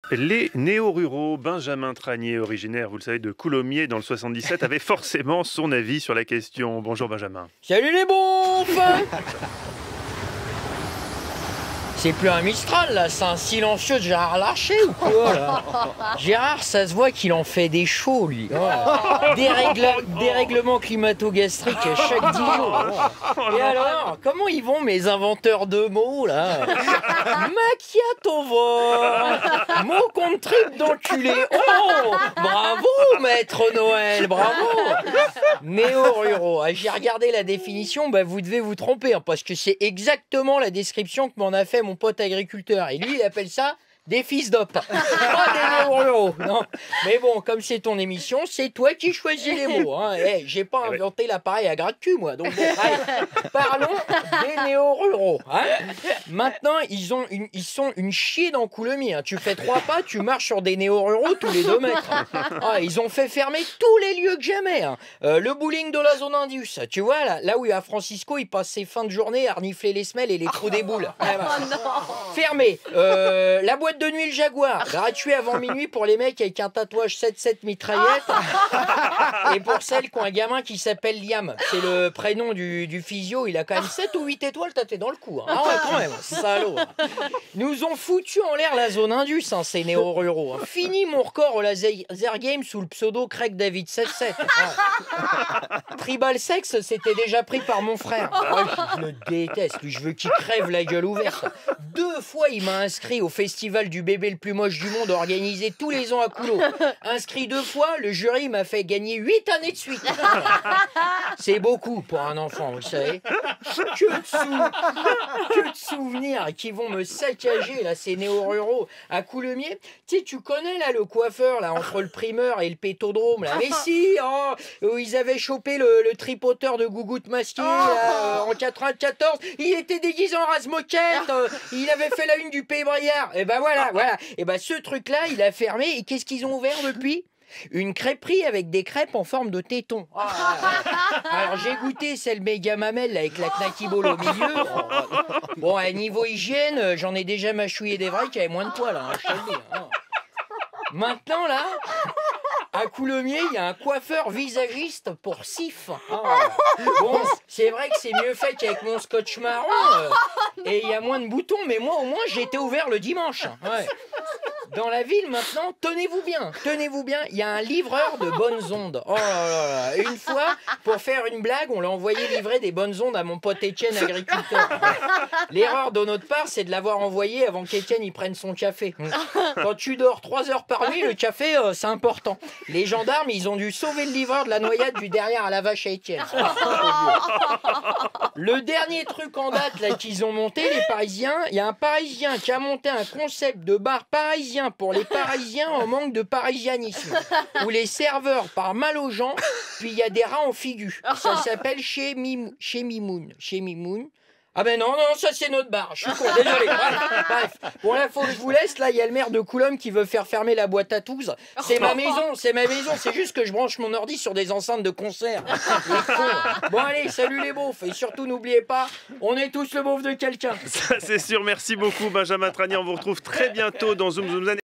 Les néo-ruraux, Benjamin Tranier, originaire, vous le savez, de Coulommiers dans le 77, avait forcément son avis sur la question. Bonjour Benjamin. Salut les beaufs. C'est plus un Mistral là, c'est un silencieux de Gérard Larcher ou quoi là? Gérard, ça se voit qu'il en fait des shows lui. Dérèglement climato-gastrique chaque 10 jours. Et alors, comment ils vont mes inventeurs de mots là? Macchiato, mot contre triple d'enculé. Oh, bravo maître Noël, bravo. Néo-ruraux. Ah, j'ai regardé la définition, bah vous devez vous tromper hein, parce que c'est exactement la description que m'en a fait mon pote agriculteur. Et lui, il appelle ça des fils d'op. Pas des néo-ruraux. Non. Mais bon, comme c'est ton émission, c'est toi qui choisis les mots. Hein. Hey, j'ai pas inventé l'appareil à gratte-cul, moi. Donc bon, allez, parlons des néo-ruraux. Hein. Maintenant, ils sont une chier dans Coulommiers. Hein. Tu fais 3 pas, tu marches sur des néo-ruraux tous les 2 mètres. Ah, ils ont fait fermer tous les lieux que j'aimais. Hein. Le bowling de la zone Indus. Tu vois, là où à Francisco, il passe ses fins de journée à renifler les semelles et les trous des boules. Ouais, bah. Fermé. La boîte de nuit le Jaguar, gratuit avant minuit pour les mecs avec un tatouage 7-7 mitraillette. Et pour celles qui ont un gamin qui s'appelle Liam, c'est le prénom du physio, il a quand même 7 ou 8 étoiles tâtées dans le cou. Hein. Ah ouais, quand même, salaud. Nous ont foutu en l'air la zone Indus, hein, ces néo-ruraux. Hein. Fini mon record au laser game sous le pseudo Craig David 77. Ah. Tribal Sex, c'était déjà pris par mon frère. Ah, je le déteste, lui, je veux qu'il crève la gueule ouverte. 2 fois, il m'a inscrit au festival du bébé le plus moche du monde organisé tous les ans à Coulot. Inscrit 2 fois, le jury m'a fait gagner 8 années de suite. C'est beaucoup pour un enfant, vous savez. Que de souvenirs qui vont me saccager, là, ces néo-ruraux à Coulommiers. Tu sais, tu connais, là, le coiffeur, là, entre le primeur et le pétodrome, là. Mais si, oh, où ils avaient chopé le tripoteur de Gougoute masqué, là, en 94. Il était déguisé en rase-moquette. Il avait fait la une du Pays Briard. Et ben voilà. Et ben ce truc-là, il a fermé. Et qu'est-ce qu'ils ont ouvert depuis? Une crêperie avec des crêpes en forme de téton. Alors j'ai goûté celle méga mamelle avec la knackiball au milieu. Bon, à niveau hygiène, j'en ai déjà mâchouillé des vrais qui avaient moins de poils. Hein, je te le dis, hein. Maintenant là, à Coulommiers, il y a un coiffeur visagiste pour sif. Bon, c'est vrai que c'est mieux fait qu'avec mon scotch marron et il y a moins de boutons, mais moi au moins j'ai été ouvert le dimanche. Ouais. Dans la ville maintenant, tenez-vous bien, il y a un livreur de bonnes ondes. Oh là là, une fois, pour faire une blague, on l'a envoyé livrer des bonnes ondes à mon pote Étienne, agriculteur. L'erreur de notre part, c'est de l'avoir envoyé avant qu'Étienne y prenne son café. Quand tu dors 3 heures par nuit, le café, c'est important. Les gendarmes, ils ont dû sauver le livreur de la noyade du derrière à la vache à Étienne. Le dernier truc en date là qu'ils ont monté, les Parisiens, il y a un Parisien qui a monté un concept de bar parisien pour les Parisiens en manque de parisianisme, où les serveurs parlent mal aux gens, puis il y a des rats en figure. Ça s'appelle chez Mimoun. Ah ben non, ça c'est notre bar, je suis con, désolé. Bref, bon là faut que je vous laisse, là il y a le maire de Coulombe qui veut faire fermer la boîte à touze. C'est ma maison, c'est juste que je branche mon ordi sur des enceintes de concert. Bon allez, salut les beaufs, et surtout n'oubliez pas, on est tous le beauf de quelqu'un. Ça c'est sûr, merci beaucoup Benjamin Tranier, on vous retrouve très bientôt dans Zoom Zoom Zen.